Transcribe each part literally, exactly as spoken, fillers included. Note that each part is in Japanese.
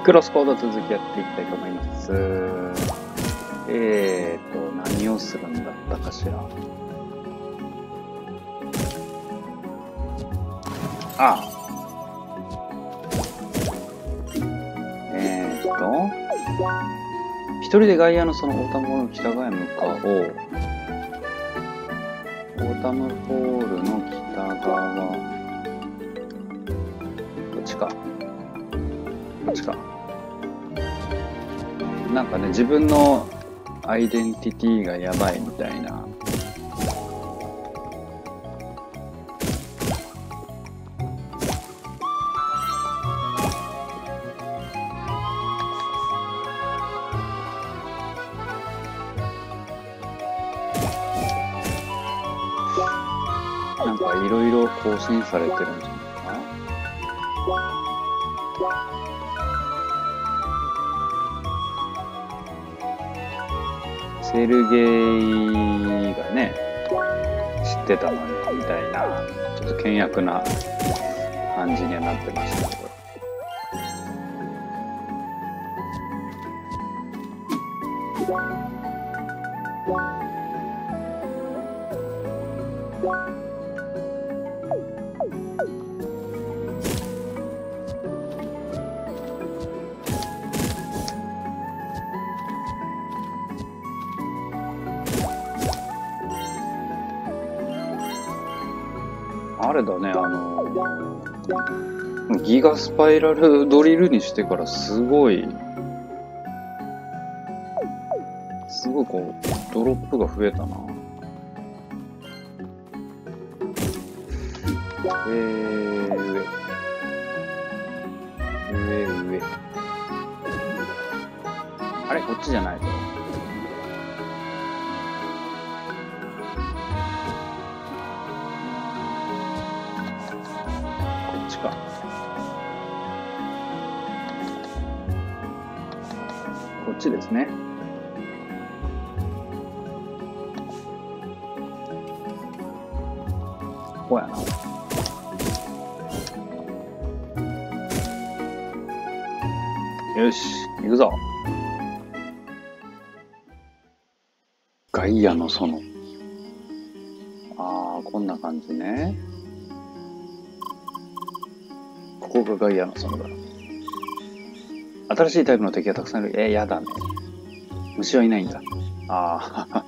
クロスコード続きやっていきたいと思います。えーと、何をするんだったかしら。ああ。えーと、一人でガイアのそのオータムホールの北側へ向かおう。オータムホールの北側。こっちか。こっちか。なんかね、自分のアイデンティティがやばいみたいな。なんかいろいろ更新されてるんじゃないかな。セルゲイがね、知ってたのにみたいな、ちょっと険悪な感じにはなってましたけど。あれだね、あの、ギガスパイラルドリルにしてからすごい、すごいこう、ドロップが増えたな。えー、上。上、上。あれこっちじゃないと。こっちですね。ここやな。よし、行くぞ。ガイアの園。ああ、こんな感じね。ここがガイアの園だ。新しいタイプの敵がたくさんいる。えー、やだね。虫はいないんだ。ああ。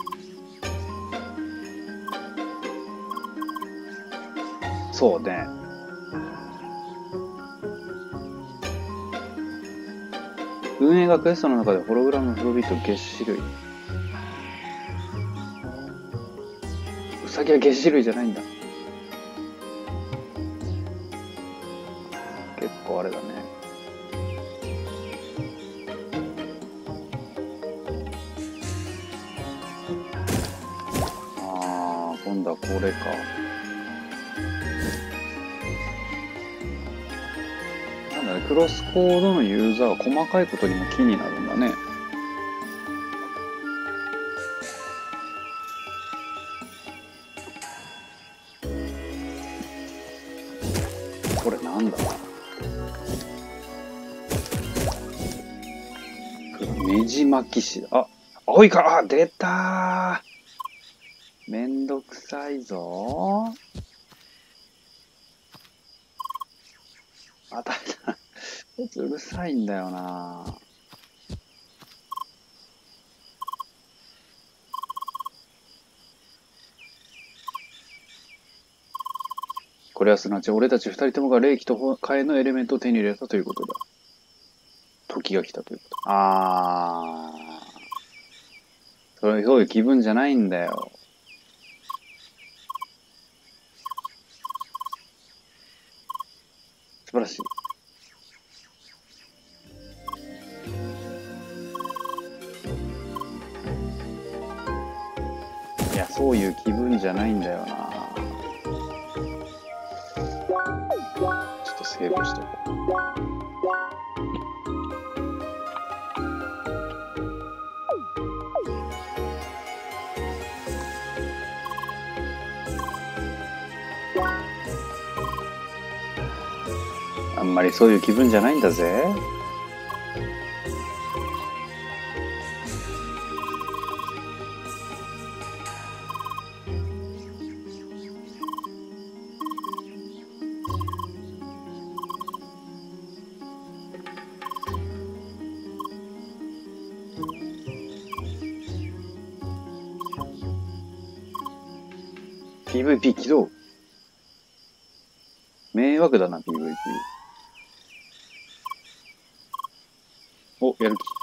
そうね。運営がクエストの中でホログラムのフロビット月種類。ウサギは月種類じゃないんだ。結構あれだね。今度はこれか。なんだね、クロスコードのユーザーは細かいことにも気になるんだね。これなんだ。ねじ巻き師だ。あ、青いか。あ、出たー。めんどくさいぞー。あたた。こいつうるさいんだよな。これはすなわち俺たち二人ともが霊気と火炎のエレメントを手に入れたということだ。時が来たということ。あー。それそういう気分じゃないんだよ。素晴らしい。いや、そういう気分じゃないんだよな。ちょっとセーブしておこう。あんまりそういう気分じゃないんだぜ。 ピーブイピー 起動。迷惑だな、ピーブイピー。お、やる気。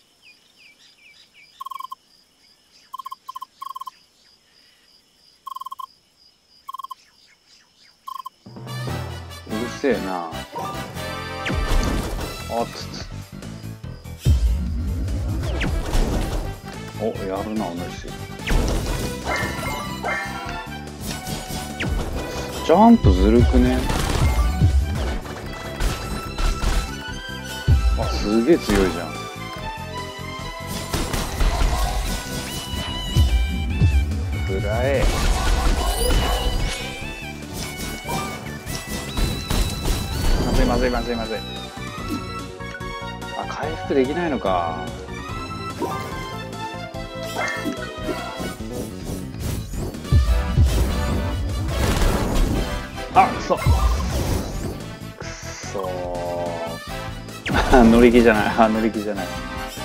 うるせえな。あっつつ。お、やるな、お主。ジャンプずるくね。あ、すげえ強いじゃん。くらえ。まずいまずいまずいまずい。あ、回復できないのか。あ、くそ。くそー。乗り気じゃない。あ、乗り気じゃない。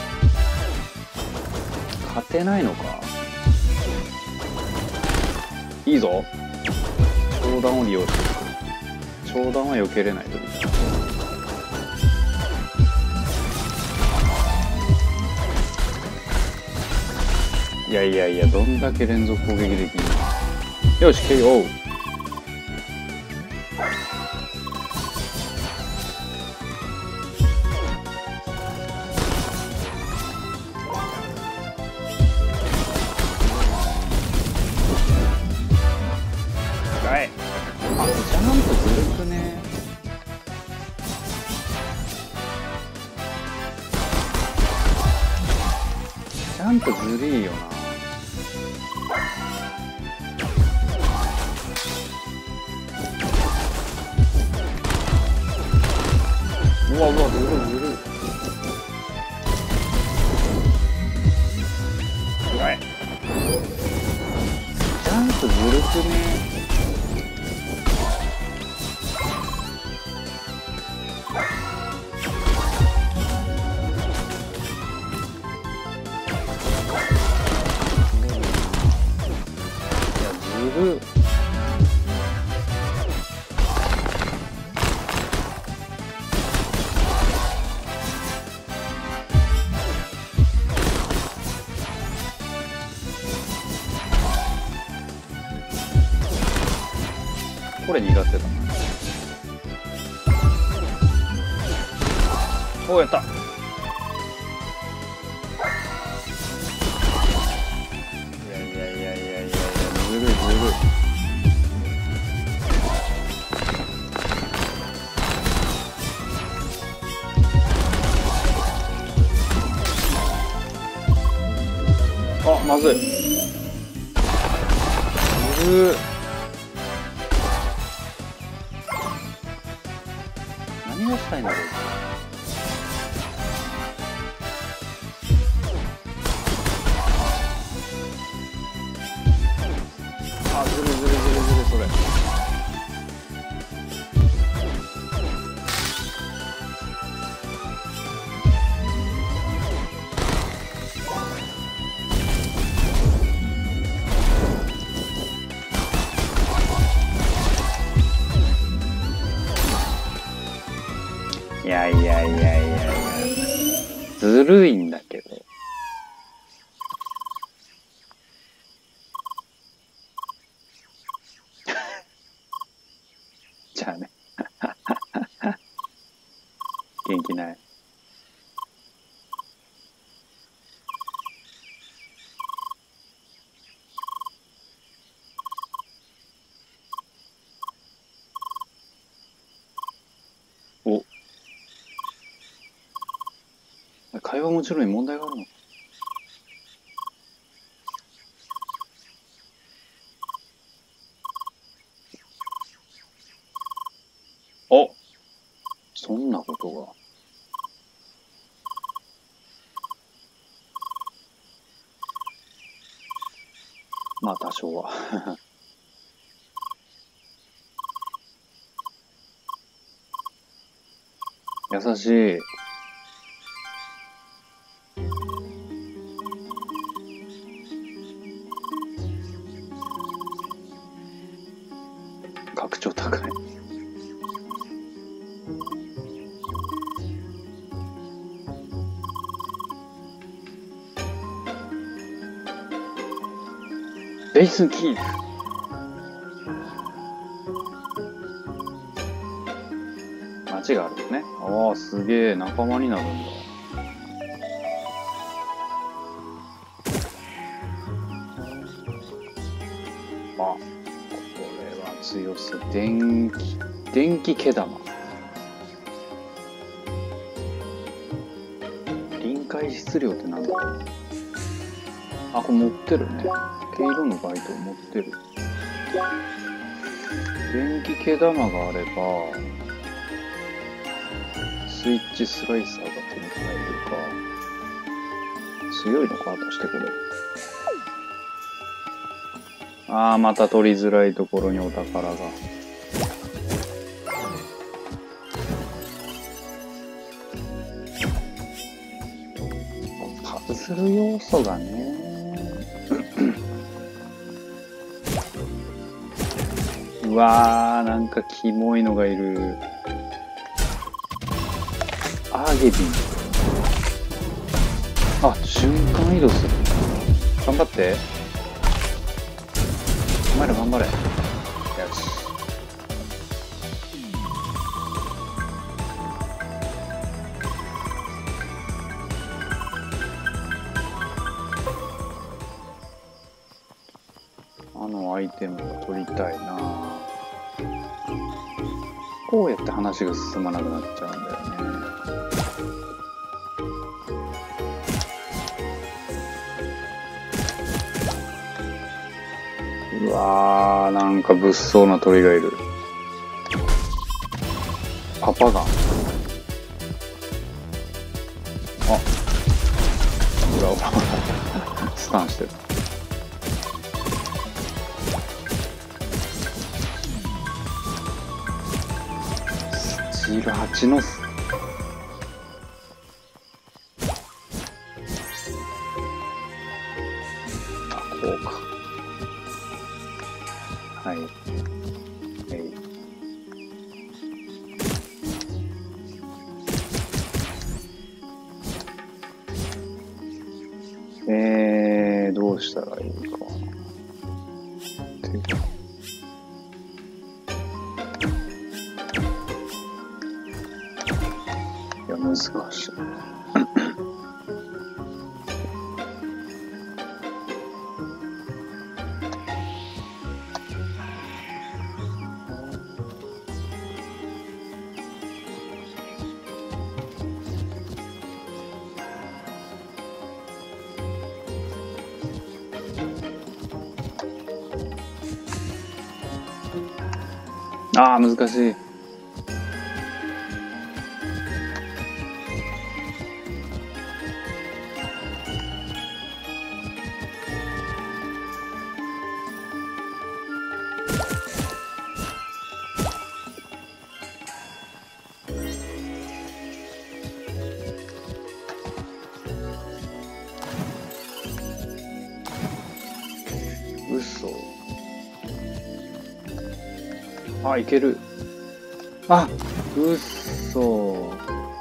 勝てないのか。いいぞ。長弾を利用してる。長弾は避けれないと。いやいやいや、どんだけ連続攻撃できるの。よし、ケーオー。あ、ジャンプずるくね。ジャンプずるいよな。うわうわ、ずるいずるい。うわい。ジャンプずるくね。ずる。これ苦手だな。お、やった。いやいやいやいやいや、ずるいずるい。あ、まずい。ずるい。何がしたいんだろう。あ、ずるずるずるずる、それ。いやいやいやいやいや、ずるいんだけど。じゃあね。元気ない。お。会話もちろんに問題があるのか。お、そんなことが。まあ多少は。優しい。 ベースキープ。街があるんですね。ああ、すげえ、仲間になるんだ。あ、これは強そう。電気、電気毛玉。臨界質量ってなんだろう。あ、これ持ってるね。毛色のバイト持ってる。電気毛玉があれば、スイッチスライサーが手に入るか。強いのか、果たしてこれ。ああ、また取りづらいところにお宝が。パズル要素がね。うわー、なんかキモいのがいる。アーゲビン。あ、瞬間移動する。頑張って。頑張れ頑張れ。よし。あのアイテムが取りたいな。こうやって話が進まなくなっちゃうんだよね。うわー、なんか物騒な鳥がいる。パパガン。あ、うわうわスタンしてる。スチールはちの巣。あ、こうか。はい。えい。えー、どうしたらいいかな。いや、難しい。ああ、難しい。嘘。あ、いける。あ、嘘。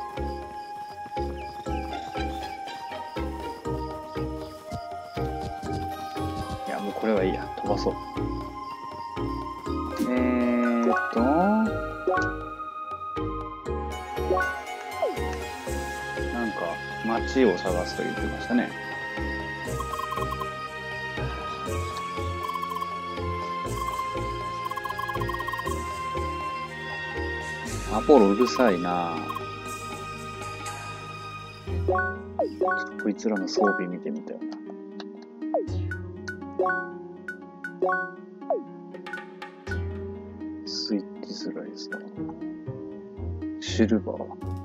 いや、もうこれはいいや。飛ばそう。えーっと。なんか、街を探すと言ってましたね。アポロうるさいな。こいつらの装備見てみたよな。スイッチスライサー。シルバー。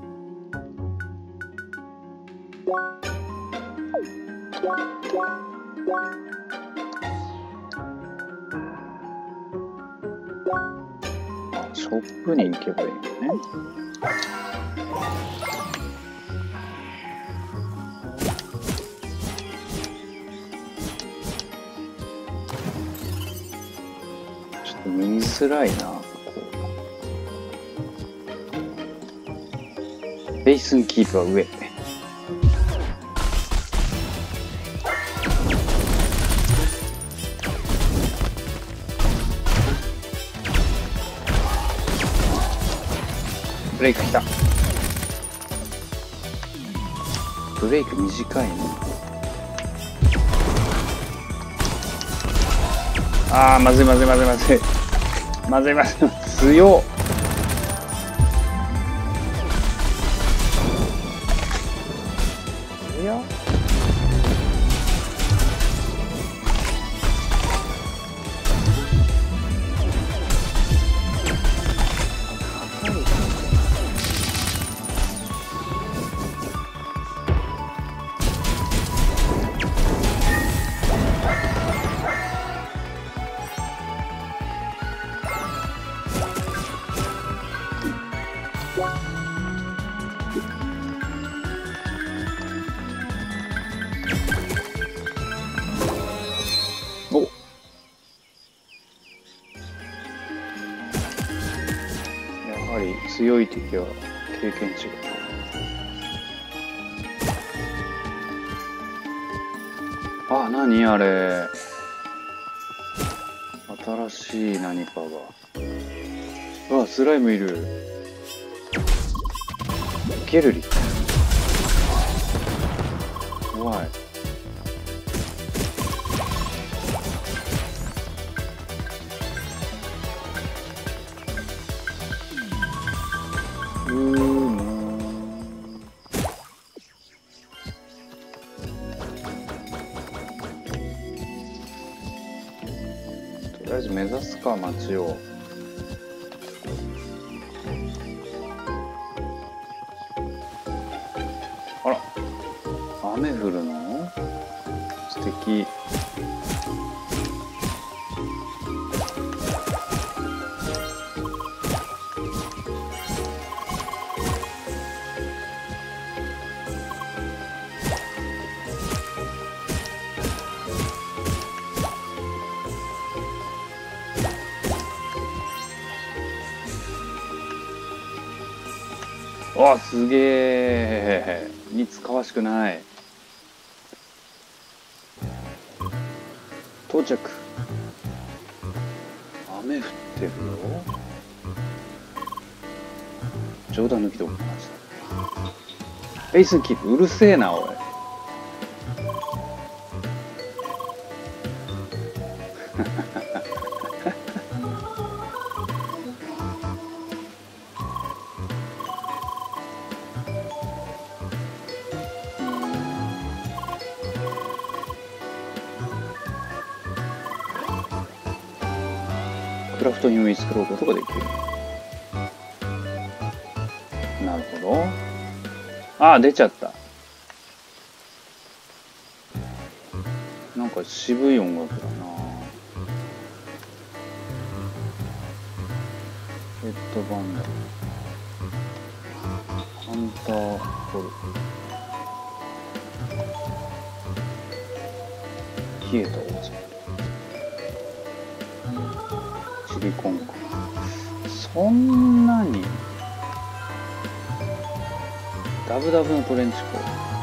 あ、ショップに行けばいいのね。ちょっと見づらいな、ここ。ベースンキープは上。 ブレイクきた。ブレイク短いね。あー、まずいまずいまずいまずいまずいまずい。強っ。いやお、やはり強い敵は経験値が。あ、何あれ。新しい何かが。うわ、スライムいる。ゲルリ。怖い。うーん。とりあえず目指すか、街を。あら、雨降るの？素敵。わ、すげえ。似つかわしくない。到着。雨降ってるよ。冗談抜きでおきました。エイスキーうるせえな、おい。クラフト品を作ろうことができる。なるほど。ああ、出ちゃった。なんか渋い音楽だな。ヘッドバンド。ハンターホル。冷えたお茶。チリコンか。そんなにダブダブのトレンチコー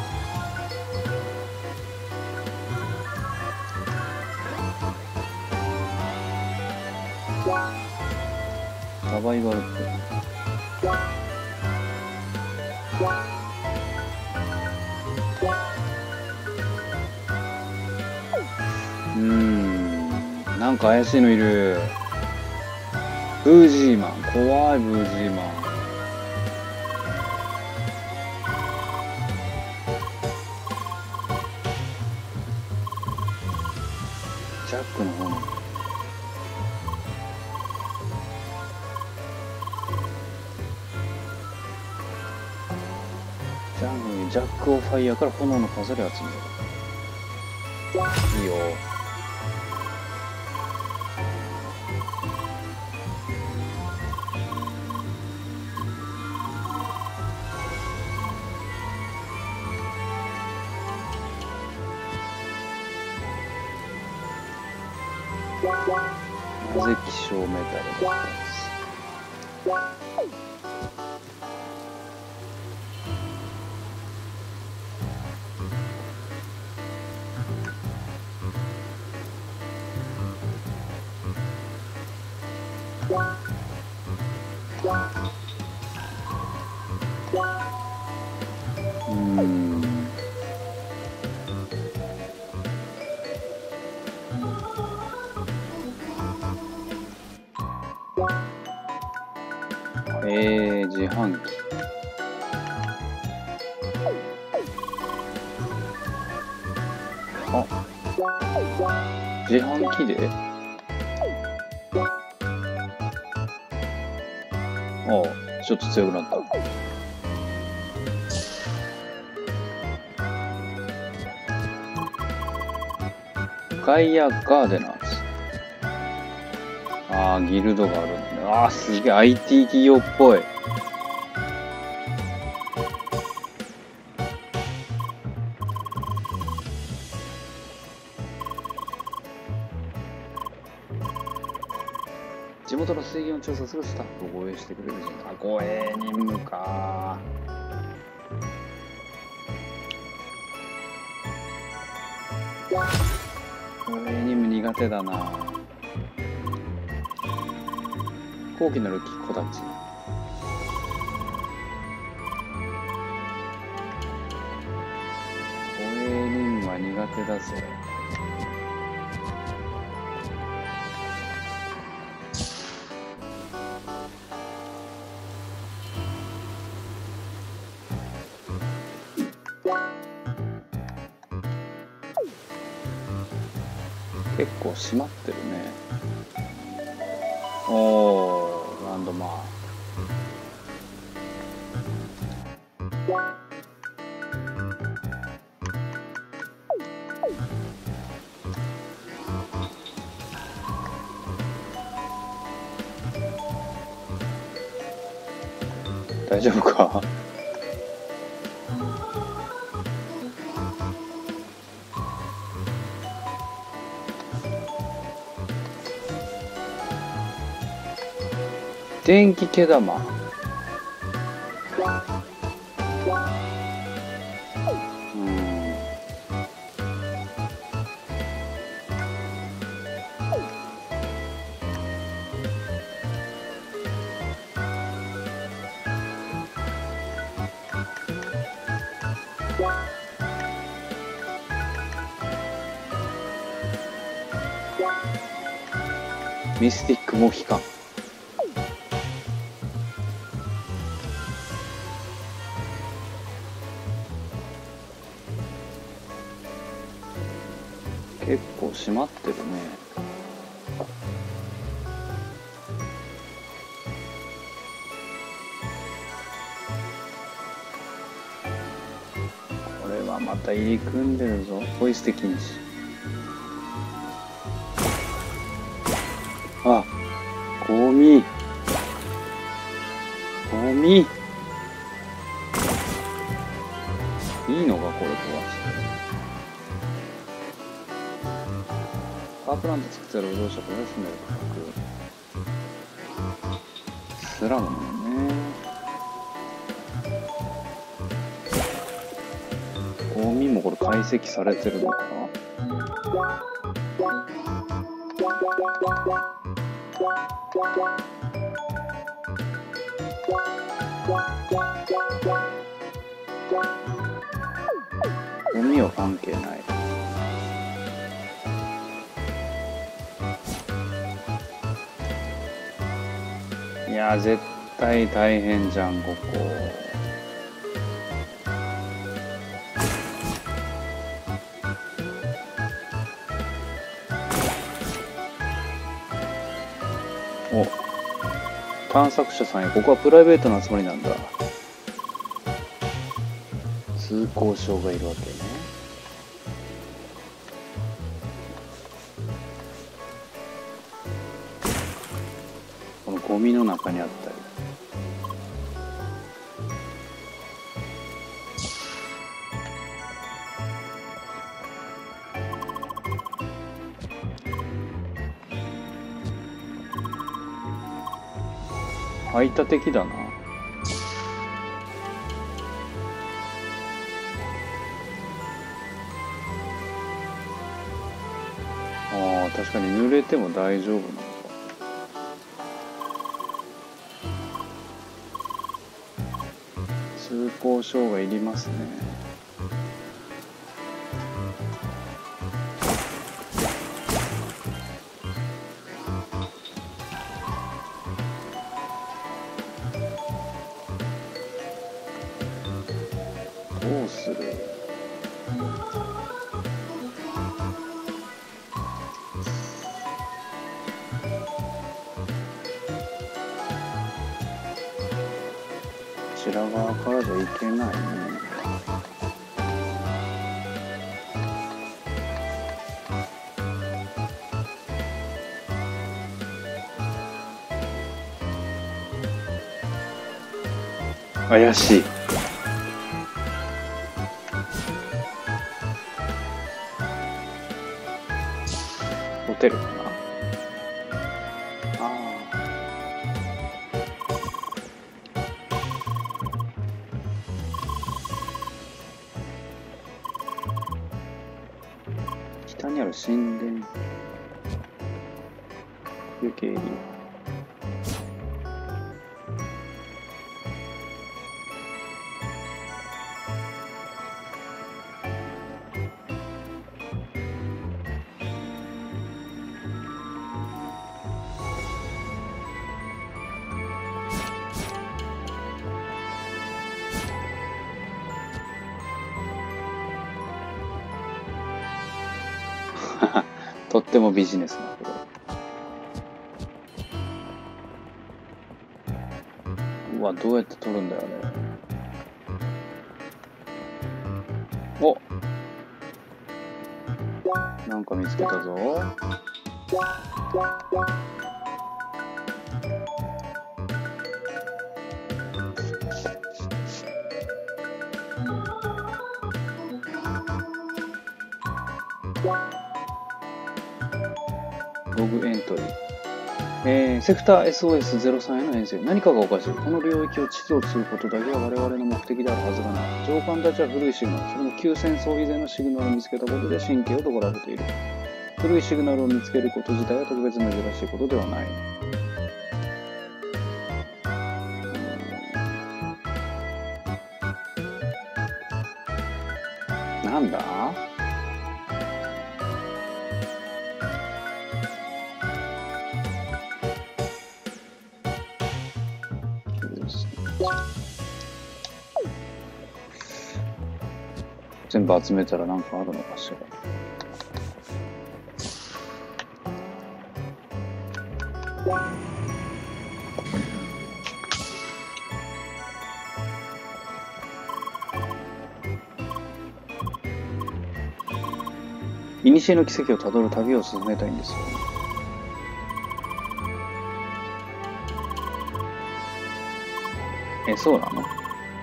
ト。サバイバルっぽい。うーん、なんか怪しいのいる。ブージーマン、怖いブージーマン。ジャックの方に。ジャングジャック・オ・ファイヤーから炎の飾りを集める。いいよ。なぜ希少メタルだったんです。 うーん。えー、自販機。あ、自販機でああ、ちょっと強くなった。ガイア・ガーデナーズ。ああ、ギルドがあるんだね。ああ、すげえ アイティー 企業っぽい。地元の水源を調査するスタッフを護衛してくれる人。あ、護衛任務か。護衛任務苦手だな。高貴なる子たち。護衛任務は苦手だぜ。結構閉まってるね。おー、ランドマーク。大丈夫か？電気毛玉。うん。ミスティックモヒカン。結構閉まってるね。これはまた入り組んでるぞ。ポイ捨て禁止。あ、ゴミ。ゴミ。いいのかこれ壊して。パワープラント作ってた労働者これ住んでる価格。スラムだね。ゴミもこれ解析されてるのかな。ゴミは関係ない。いやー絶対大変じゃんここ。お、探索者さんへ。ここはプライベートな集まりなんだ。通行証がいるわけね。このゴミの中にあったり。排他的だな。ああ、確かに濡れても大丈夫なのか。 通行証がいりますね。どうする？こちら側からじゃいけないね。怪しい。ホテルかな。ああ。北にある神殿。休憩エリア。とってもビジネスなこと。うわ、どうやって取るんだよね。お、なんか見つけたぞ。ログエントリー。えー、セクター エスオーエスゼロさん への遠征。何かがおかしい。この領域を地図を通ることだけは我々の目的であるはずがない。上官たちは古いシグナル、それも旧戦争以前のシグナルを見つけたことで神経をとがられている。古いシグナルを見つけること自体は特別珍しいことではない。なんだ？全部集めたらなんかあるのかしら。古の奇跡をたどる旅を進めたいんですよ。え、そうなの？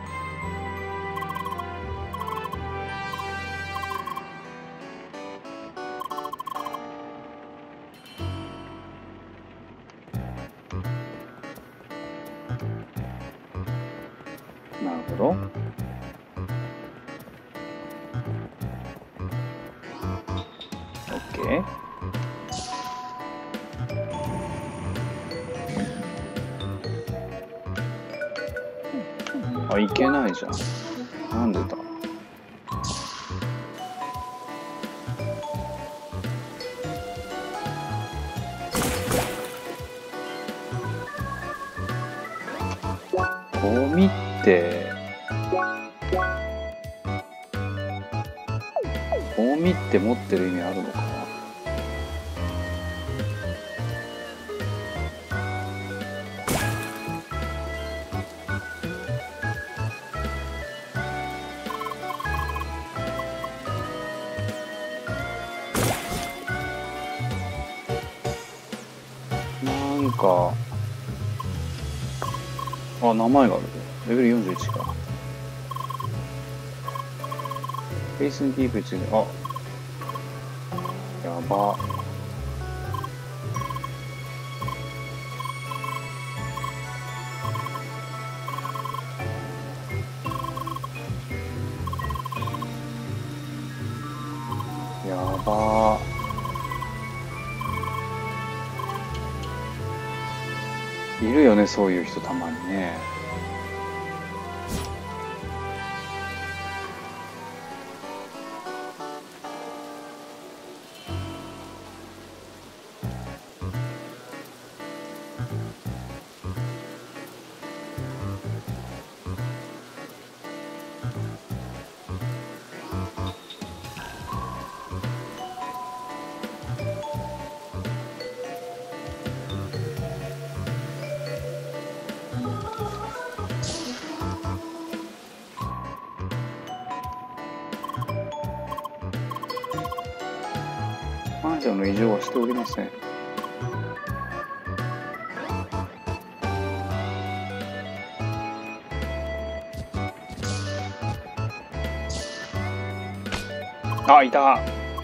なるほど。OK。あ、いけないじゃん。なんでだ。ゴミってゴミって持ってる意味あるのかな。なんかあ、名前がある。レベルよんじゅういちか。フェイスにキープ中で、あ、やば。やば。いるよね、そういう人たまにね。 感謝の異常はしておりません。あ、いた。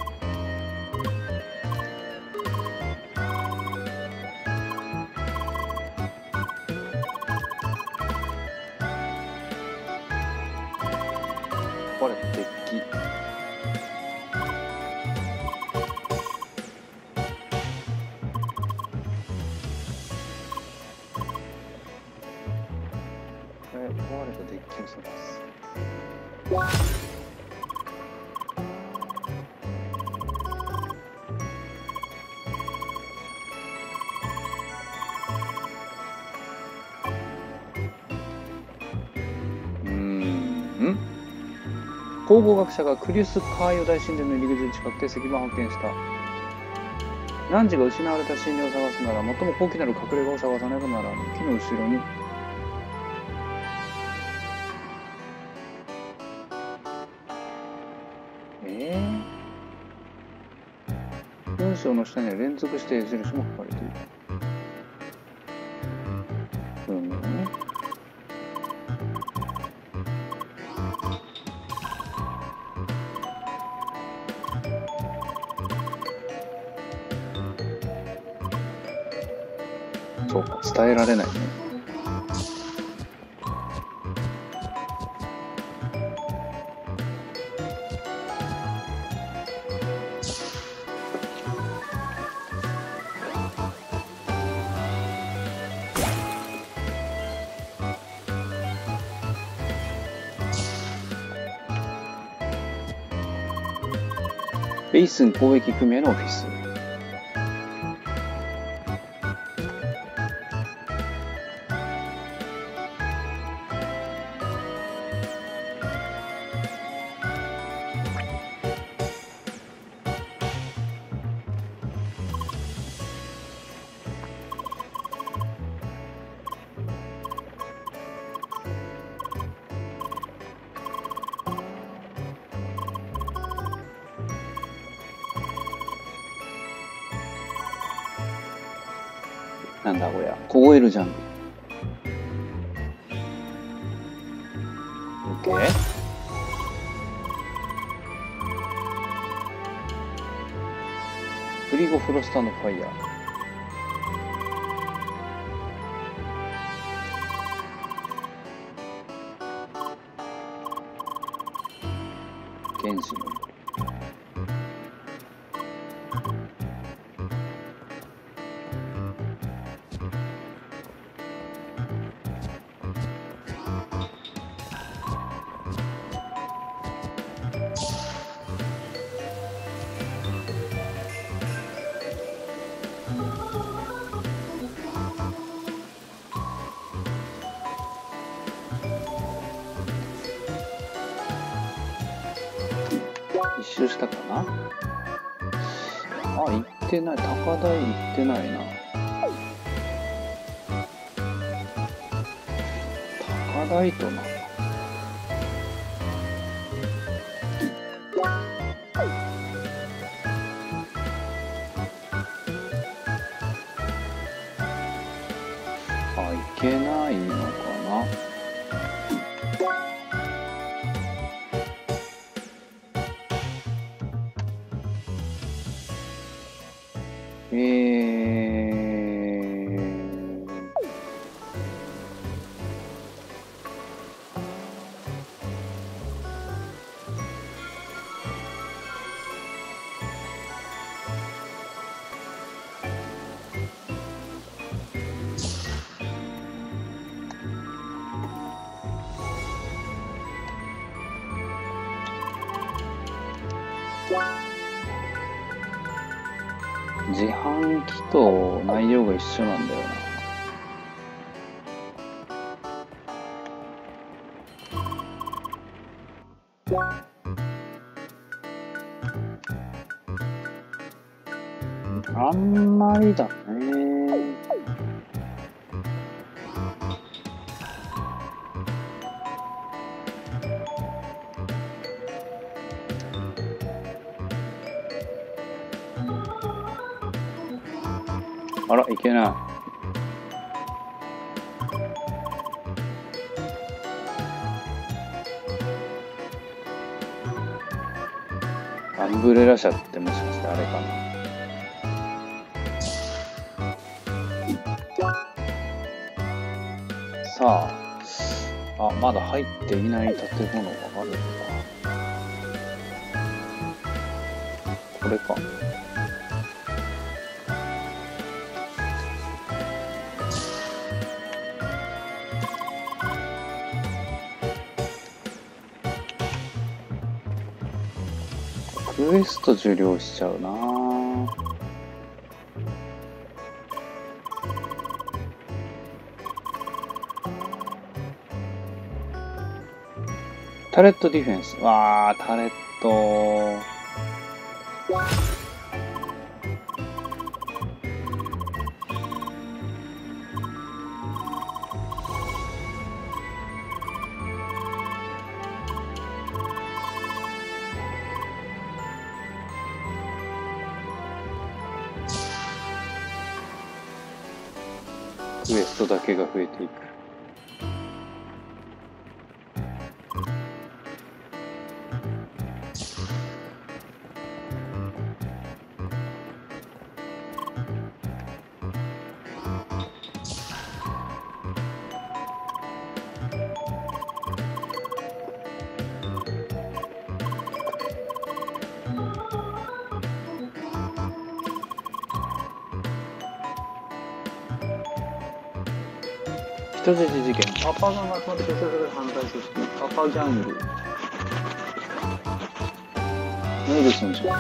これデッキ。これ壊れたデッキを探す。考古学者がクリス・カーヨ大神殿の入り口近くで石板を発見した。汝が失われた神殿を探すなら、最も高貴なる隠れ家を探さねばならぬ。木の後ろに。えー、文章の下には連続して矢印も書かれている。うんね。そうか、伝えられないね。ベイスン交易組合のオフィス。なんだこりゃ、凍えるジャンル。オッケー。フリゴフロスターのファイヤー。原子の一周したかな。あ、行ってない。高台行ってないな。高台とな。あ、行けないのかな。えー、自販機と内容が一緒なんだよな。あんまりだね。 あら、いけない。アンブレラ社ってもしかしてあれかな。さあ、あ、まだ入っていない建物があるのか。これか。クエスト受領しちゃうなぁ。タレットディフェンス。わあ、タレット。クエストだけが増えていく。人質事件。パパがまとまって結成する犯罪組織。パパギャング。名物の事件。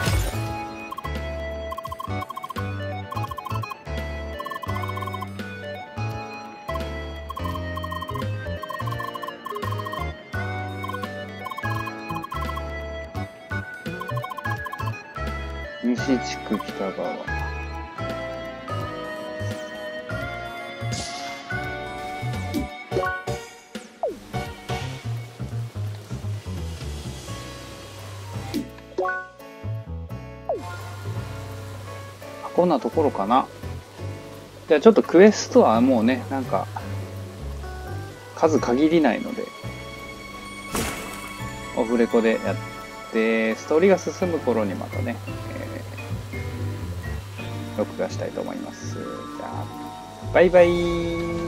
西地区北側。こんなところかな。じゃあちょっとクエストはもうね、なんか数限りないのでオフレコでやってストーリーが進む頃にまたね、えー、録画したいと思います。じゃあバイバイ。